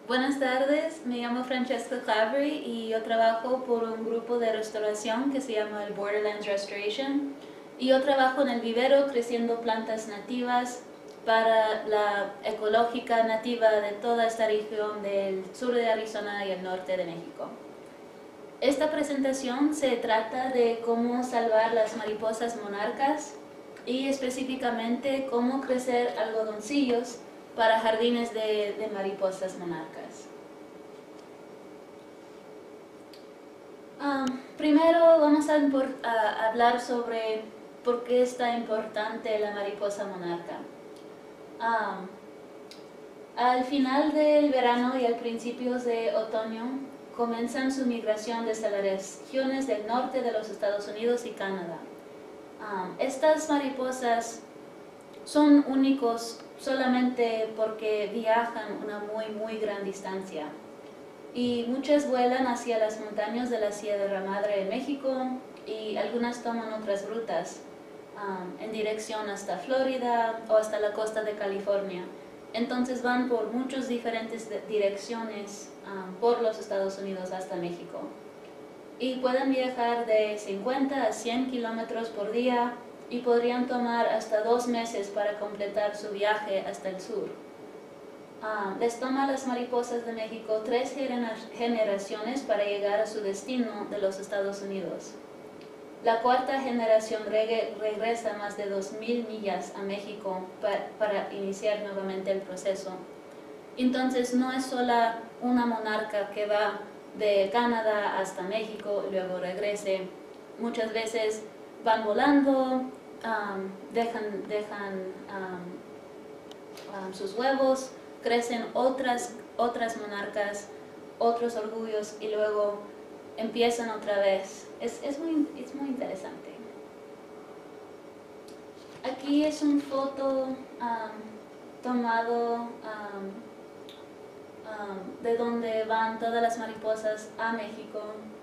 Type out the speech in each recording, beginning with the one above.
Buenas tardes, me llamo Francesca Clavery y yo trabajo por un grupo de restauración que se llama el Borderlands Restoration. Y yo trabajo en el vivero creciendo plantas nativas para la ecológica nativa de toda esta región del sur de Arizona y el norte de México. Esta presentación se trata de cómo salvar las mariposas monarcas y específicamente cómo crecer algodoncillos para jardines de mariposas monarcas. Primero vamos a hablar sobre por qué es tan importante la mariposa monarca. Al final del verano y al principios de otoño comienzan su migración desde las regiones del norte de los Estados Unidos y Canadá. Estas mariposas son únicos solamente porque viajan una muy gran distancia y muchas vuelan hacia las montañas de la Sierra Madre de México y algunas toman otras rutas en dirección hasta Florida o hasta la costa de California. Entonces van por muchas diferentes direcciones por los Estados Unidos hasta México y pueden viajar de 50 a 100 kilómetros por día y podrían tomar hasta 2 meses para completar su viaje hasta el sur. Les toma a las mariposas de México 3 generaciones para llegar a su destino de los Estados Unidos. La cuarta generación regresa más de 2,000 millas a México para iniciar nuevamente el proceso. Entonces no es solo una monarca que va de Canadá hasta México y luego regrese. Muchas veces van volando, dejan sus huevos, crecen otras monarcas, otros orgullos y luego empiezan otra vez. Es muy interesante. Aquí es una foto tomado de donde van todas las mariposas a México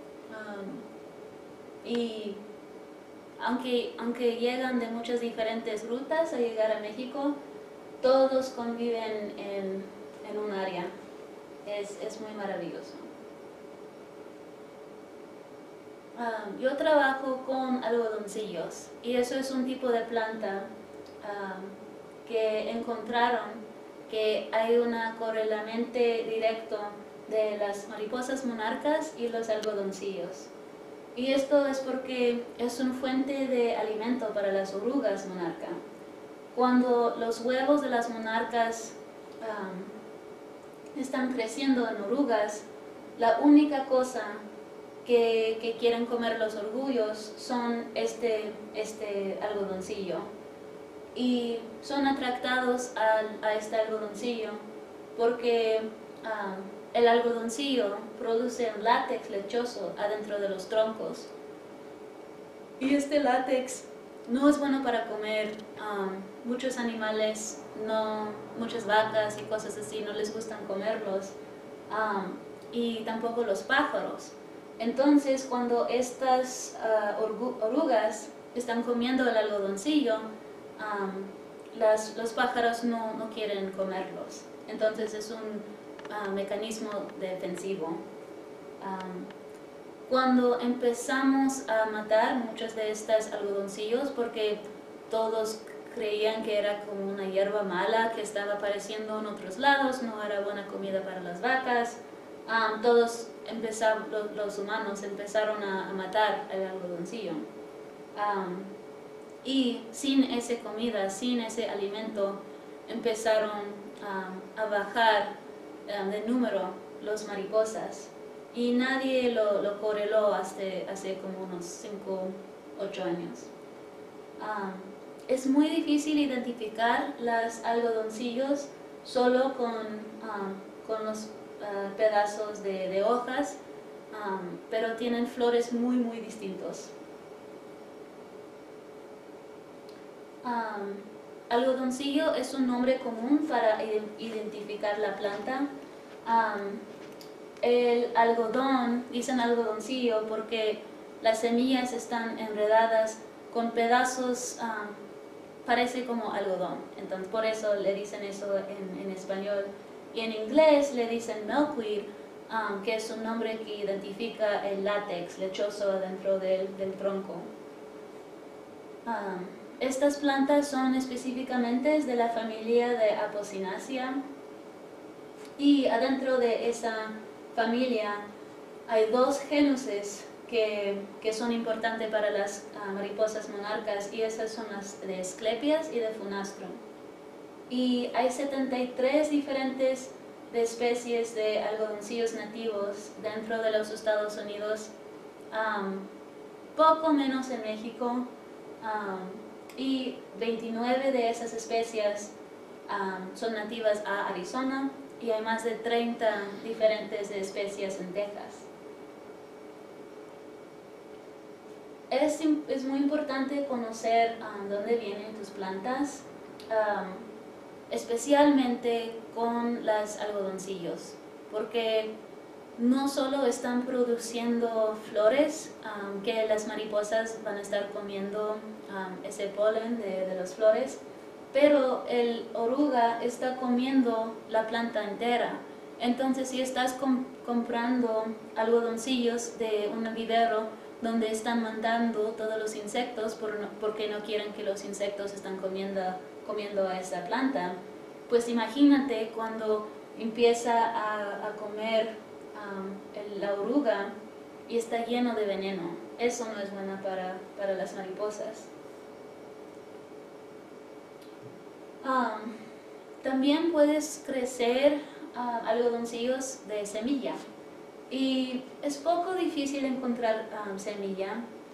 y aunque llegan de muchas diferentes rutas a llegar a México, todos conviven en un área. Es muy maravilloso. Yo trabajo con algodoncillos y eso es un tipo de planta que encontraron que hay un correlación directo de las mariposas monarcas y los algodoncillos. Y esto es porque es una fuente de alimento para las orugas monarca. Cuando los huevos de las monarcas están creciendo en orugas, la única cosa que quieren comer los orgullos son este algodoncillo. Y son atractados a este algodoncillo porque el algodoncillo produce un látex lechoso adentro de los troncos. Y este látex no es bueno para comer. Muchos animales, muchas vacas y cosas así, no les gustan comerlos. Y tampoco los pájaros. Entonces, cuando estas orugas están comiendo el algodoncillo, los pájaros no quieren comerlos. Entonces es un mecanismo defensivo. Cuando empezamos a matar muchos de estos algodoncillos, porque todos creían que era como una hierba mala que estaba apareciendo en otros lados, no era buena comida para las vacas, los humanos empezaron a matar el algodoncillo. Y sin esa comida, sin ese alimento, empezaron a bajar de número los mariposas. Y nadie lo correló hace como unos 5 u 8 años. Es muy difícil identificar los algodoncillos solo con los pedazos de hojas, pero tienen flores muy distintos. Algodoncillo es un nombre común para identificar la planta. El algodón, dicen algodoncillo porque las semillas están enredadas con pedazos, parece como algodón, entonces por eso le dicen eso en español. y en inglés le dicen milkweed, que es un nombre que identifica el látex lechoso dentro del tronco. Estas plantas son específicamente de la familia de Apocynaceae, y adentro de esa familia hay dos genuses que son importantes para las mariposas monarcas, y esas son las de Asclepias y de Funastrum. Y hay 73 diferentes de especies de algodoncillos nativos dentro de los Estados Unidos, poco menos en México, y 29 de esas especies son nativas a Arizona, y hay más de 30 diferentes de especies en Texas. Es muy importante conocer dónde vienen tus plantas, especialmente con los algodoncillos, porque no solo están produciendo flores, que las mariposas van a estar comiendo ese polen de las flores, pero el oruga está comiendo la planta entera. Entonces, si estás comprando algodoncillos de un vivero donde están mandando todos los insectos porque no quieren que los insectos están comiendo a esa planta, pues imagínate cuando empieza a comer la oruga y está lleno de veneno. Eso no es bueno para las mariposas. También puedes crecer algodoncillos de semilla, y es poco difícil encontrar semilla,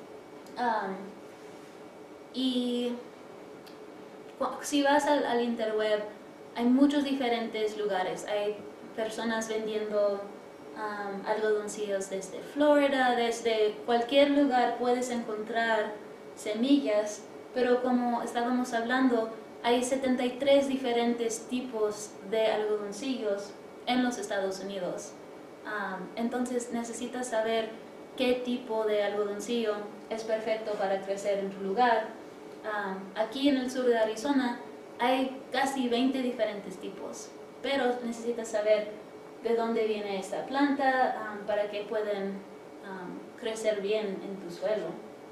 y si vas al interweb hay muchos diferentes lugares. Hay personas vendiendo algodoncillos desde Florida, desde cualquier lugar puedes encontrar semillas, pero como estábamos hablando, hay 73 diferentes tipos de algodoncillos en los Estados Unidos. Entonces necesitas saber qué tipo de algodoncillo es perfecto para crecer en tu lugar. Aquí en el sur de Arizona hay casi 20 diferentes tipos, pero necesitas saber de dónde viene esta planta para que puedan crecer bien en tu suelo.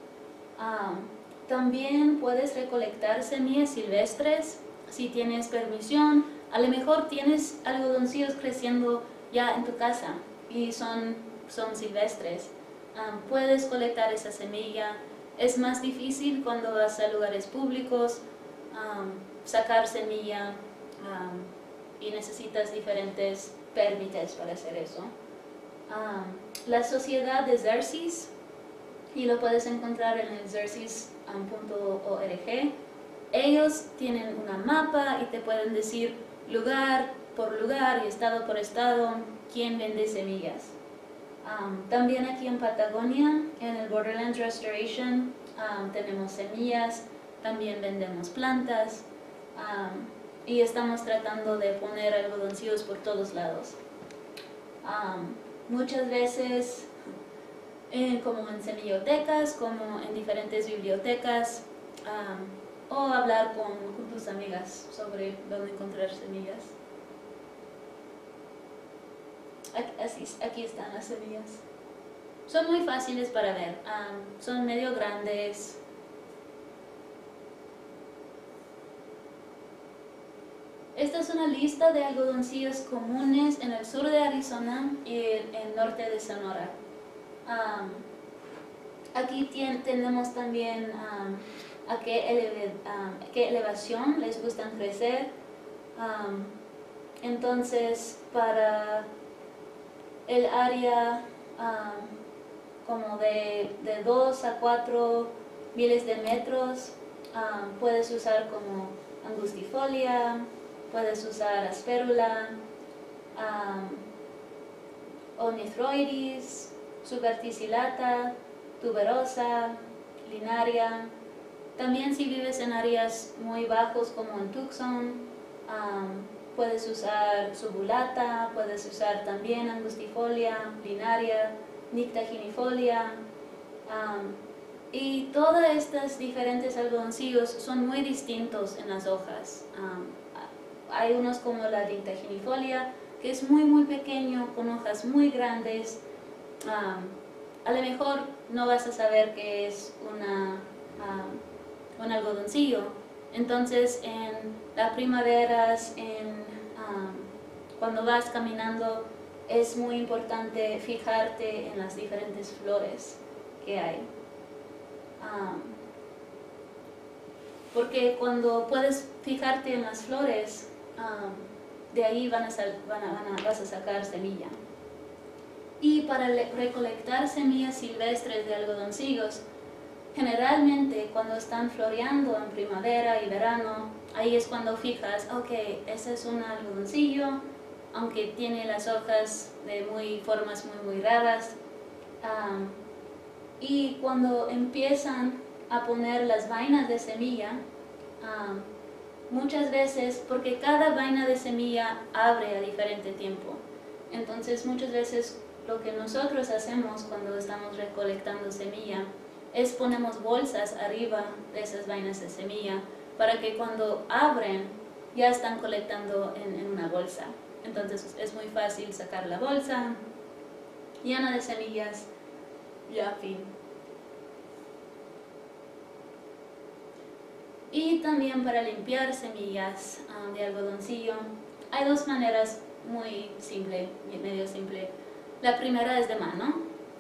También puedes recolectar semillas silvestres si tienes permisión. A lo mejor tienes algodoncillos creciendo ya en tu casa y son silvestres. Puedes colectar esa semilla. Es más difícil cuando vas a lugares públicos, sacar semilla, y necesitas diferentes permisos para hacer eso. La sociedad de Xerces, y lo puedes encontrar en el xerces.org. Ellos tienen una mapa y te pueden decir lugar por lugar y estado por estado quién vende semillas. También aquí en Patagonia, en el Borderlands Restoration, tenemos semillas, también vendemos plantas, y estamos tratando de poner algodoncillos por todos lados. Muchas veces como en semillotecas, como en diferentes bibliotecas, o hablar con tus amigas sobre dónde encontrar semillas. Aquí están las semillas. Son muy fáciles para ver, son medio grandes. Esta es una lista de algodoncillos comunes en el sur de Arizona y el norte de Sonora. Aquí tenemos también a qué elevación les gustan crecer. Entonces, para el área como de 2 a 4 miles de metros, puedes usar como angustifolia, puedes usar asperula, Ornithroides, Subverticillata, tuberosa, linaria. También si vives en áreas muy bajos como en Tucson, puedes usar subulata, puedes usar también angustifolia, linaria, nictaginifolia, y todas estas diferentes algodoncillos son muy distintos en las hojas. hay unos como la dintaginifolia, que es muy pequeño, con hojas muy grandes. A lo mejor no vas a saber que es un algodoncillo. Entonces en las primaveras, cuando vas caminando, es muy importante fijarte en las diferentes flores que hay. Porque cuando puedes fijarte en las flores, de ahí vas a sacar semilla. Y para recolectar semillas silvestres de algodoncillos, generalmente cuando están floreando en primavera y verano, ahí es cuando fijas, ok, ese es un algodoncillo, aunque tiene las hojas de formas muy raras. Y cuando empiezan a poner las vainas de semilla, muchas veces, porque cada vaina de semilla abre a diferente tiempo, entonces muchas veces lo que nosotros hacemos cuando estamos recolectando semilla es ponemos bolsas arriba de esas vainas de semilla para que cuando abren ya están colectando en una bolsa. Entonces es muy fácil sacar la bolsa llena de semillas, ya fin. Y también para limpiar semillas de algodoncillo hay dos maneras muy simple, medio simple. La primera es de mano.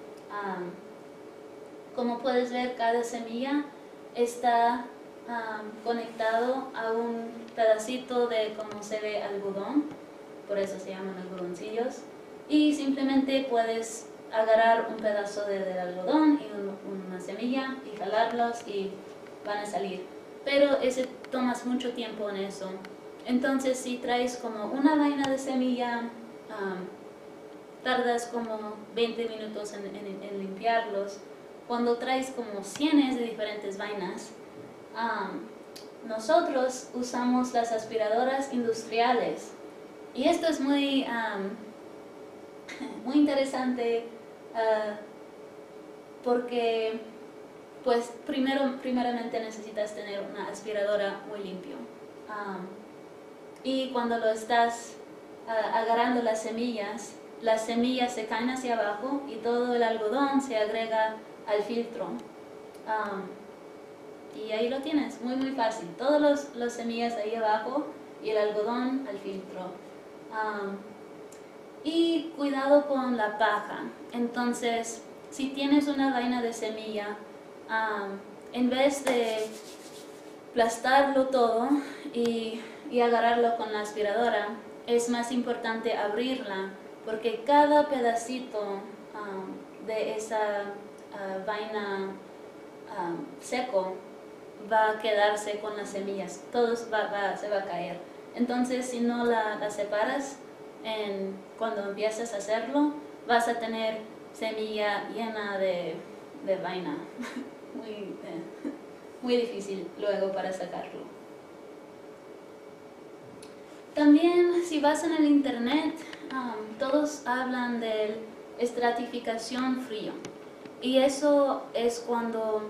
Como puedes ver, cada semilla está conectado a un pedacito de, como se ve, algodón, por eso se llaman algodoncillos, y simplemente puedes agarrar un pedazo del algodón y una semilla y jalarlos y van a salir, pero tomas mucho tiempo en eso. Entonces si traes como una vaina de semilla, tardas como 20 minutos en limpiarlos. Cuando traes como cientos de diferentes vainas, nosotros usamos las aspiradoras industriales. Y esto es muy interesante porque pues primeramente necesitas tener una aspiradora muy limpio. Y cuando lo estás agarrando las semillas se caen hacia abajo y todo el algodón se agrega al filtro. Y ahí lo tienes, muy fácil. Todas las semillas ahí abajo y el algodón al filtro. Y cuidado con la paja. Entonces, si tienes una vaina de semilla, en vez de aplastarlo todo y agarrarlo con la aspiradora, es más importante abrirla, porque cada pedacito de esa vaina seco va a quedarse con las semillas, todo se va a caer. Entonces si no la separas, cuando empiezas a hacerlo, vas a tener semilla llena de vaina. Muy difícil luego para sacarlo. También si vas en el internet, todos hablan de estratificación frío, y eso es cuando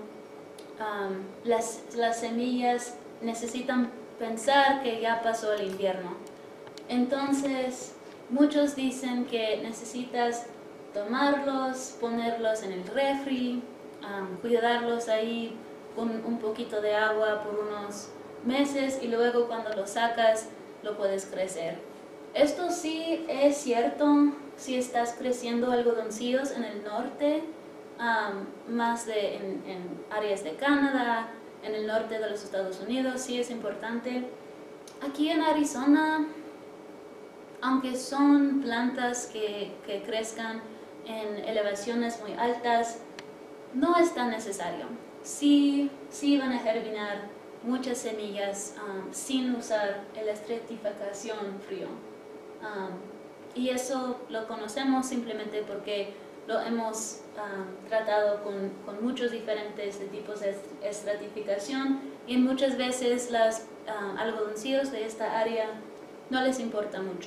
las semillas necesitan pensar que ya pasó el invierno. Entonces muchos dicen que necesitas tomarlos, ponerlos en el refri, cuidarlos ahí con un poquito de agua por unos meses, y luego cuando los sacas lo puedes crecer. Esto sí es cierto si estás creciendo algodoncillos en el norte, más en áreas de Canadá, en el norte de los Estados Unidos, sí es importante. Aquí en Arizona, aunque son plantas que crezcan en elevaciones muy altas, no es tan necesario. Sí van a germinar muchas semillas sin usar la estratificación frío. Y eso lo conocemos simplemente porque lo hemos tratado con muchos diferentes tipos de estratificación, y muchas veces los algodoncillos de esta área no les importa mucho.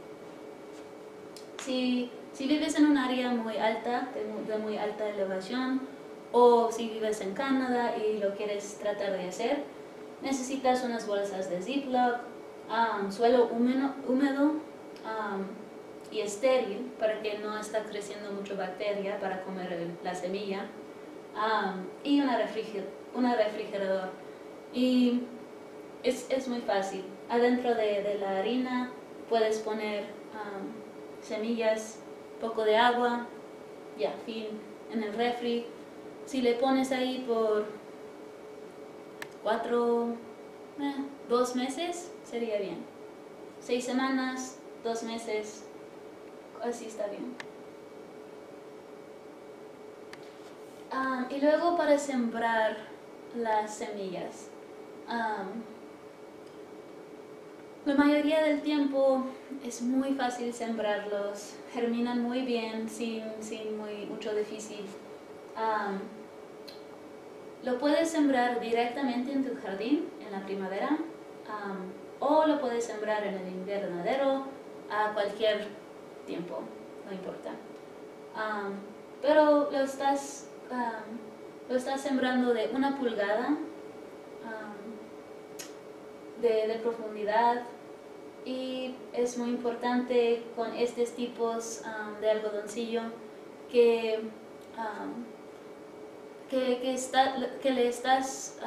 Si vives en un área muy alta, de muy alta elevación, o si vives en Canadá y lo quieres tratar de hacer, necesitas unas bolsas de Ziploc suelo húmedo y estéril para que no está creciendo mucho bacteria para comer la semilla, y una refrigerador. Y es muy fácil. Adentro de la harina puedes poner semillas, poco de agua, ya, fin, en el refri. Si le pones ahí por 2 meses, sería bien. 6 semanas, 2 meses, así está bien. Y luego para sembrar las semillas. La mayoría del tiempo es muy fácil sembrarlos, germinan muy bien, sin mucho difícil. Lo puedes sembrar directamente en tu jardín en la primavera, o lo puedes sembrar en el invernadero a cualquier tiempo, no importa. Pero lo estás sembrando de 1 pulgada de profundidad, y es muy importante con estos tipos de algodoncillo que le estás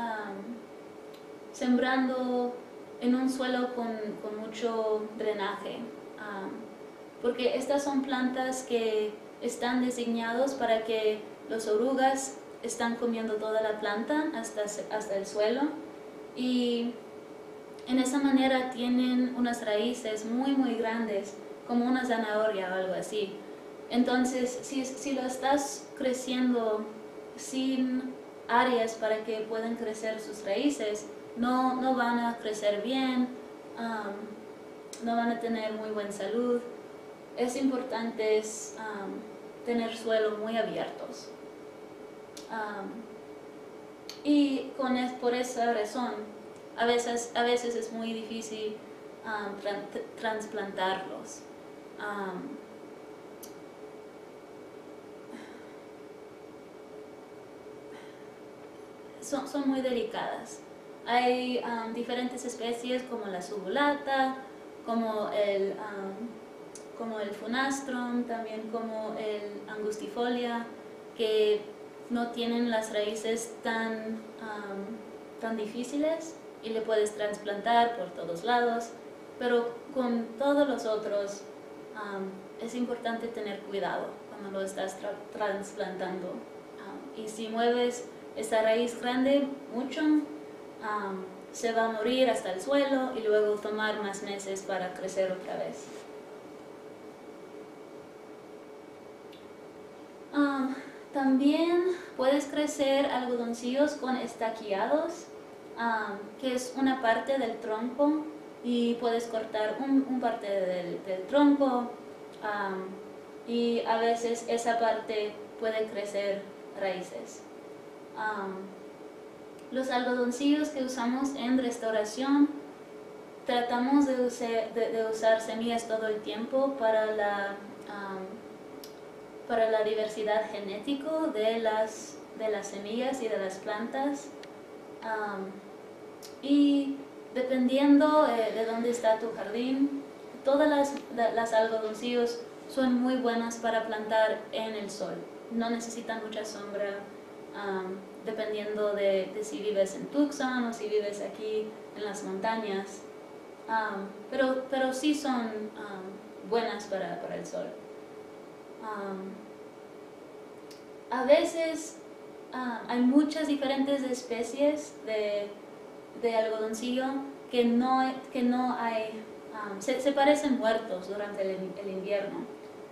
sembrando en un suelo con mucho drenaje, porque estas son plantas que están diseñados para que las orugas están comiendo toda la planta hasta el suelo, y en esa manera tienen unas raíces muy grandes, como una zanahoria o algo así. Entonces, si lo estás creciendo sin áreas para que puedan crecer sus raíces, no van a crecer bien, no van a tener muy buena salud. Es importante tener suelos muy abiertos. Y por esa razón, a veces es muy difícil trasplantarlos. Son muy delicadas. Hay diferentes especies como la subulata, como el funastrum, también como el angustifolia, que no tienen las raíces tan difíciles y le puedes trasplantar por todos lados, pero con todos los otros es importante tener cuidado cuando lo estás trasplantando. Y si mueves esa raíz grande mucho, se va a morir hasta el suelo y luego tomar más meses para crecer otra vez. También puedes crecer algodoncillos con estaqueados, que es una parte del tronco, y puedes cortar un parte del tronco, y a veces esa parte puede crecer raíces. Los algodoncillos que usamos en restauración, tratamos de usar semillas todo el tiempo para la diversidad genética de las semillas y de las plantas, y dependiendo de dónde está tu jardín, todas las algodoncillos son muy buenas para plantar en el sol. No necesitan mucha sombra, dependiendo de si vives en Tucson o si vives aquí en las montañas, pero sí son buenas para el sol. A veces hay muchas diferentes especies de algodoncillo que no hay, se parecen muertos durante el invierno.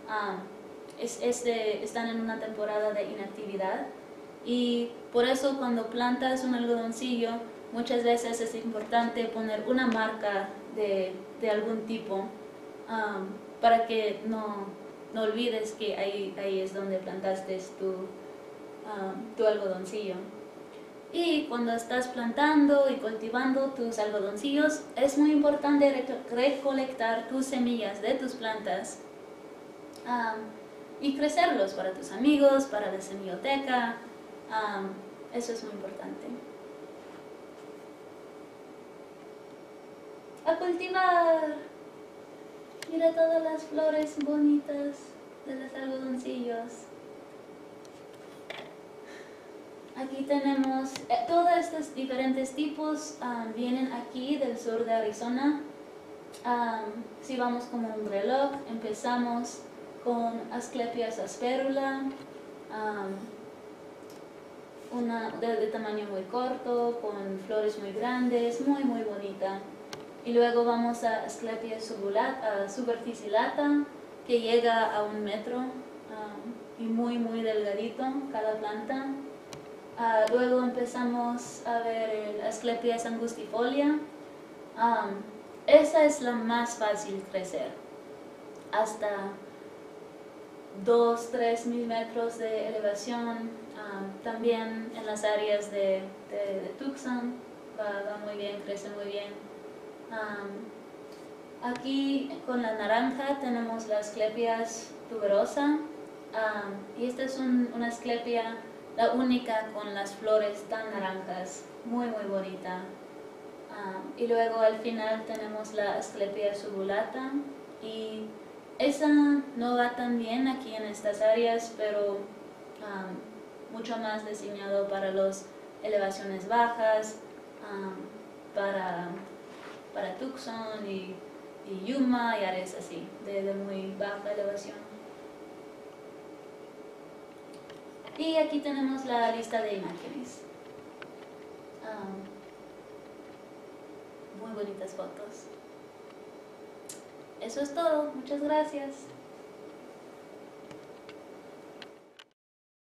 Están en una temporada de inactividad, y por eso cuando plantas un algodoncillo muchas veces es importante poner una marca de algún tipo, para que no olvides que ahí es donde plantaste tu algodoncillo. Y cuando estás plantando y cultivando tus algodoncillos, es muy importante recolectar tus semillas de tus plantas, y crecerlos para tus amigos, para la semilloteca. Eso es muy importante. a cultivar. Mira todas las flores bonitas de los algodoncillos. Aquí tenemos, todos estos diferentes tipos vienen aquí del sur de Arizona. Si vamos como un reloj, empezamos con Asclepias asperula, una de tamaño muy corto, con flores muy grandes, muy bonita. Y luego vamos a Asclepias superficillata, que llega a 1 metro y muy delgadito cada planta. Luego empezamos a ver el Asclepias angustifolia. Esa es la más fácil crecer, hasta 2-3 mil metros de elevación. También en las áreas de Tucson va muy bien, crece muy bien. Aquí con la naranja tenemos la Asclepias tuberosa, y esta es una Asclepia, la única con las flores tan naranjas, muy bonita. Y luego al final tenemos la Asclepia subulata, y esa no va tan bien aquí en estas áreas, pero mucho más diseñado para las elevaciones bajas, para Tucson y Yuma y áreas así, de muy baja elevación. Y aquí tenemos la lista de imágenes. Muy bonitas fotos. Eso es todo. Muchas gracias.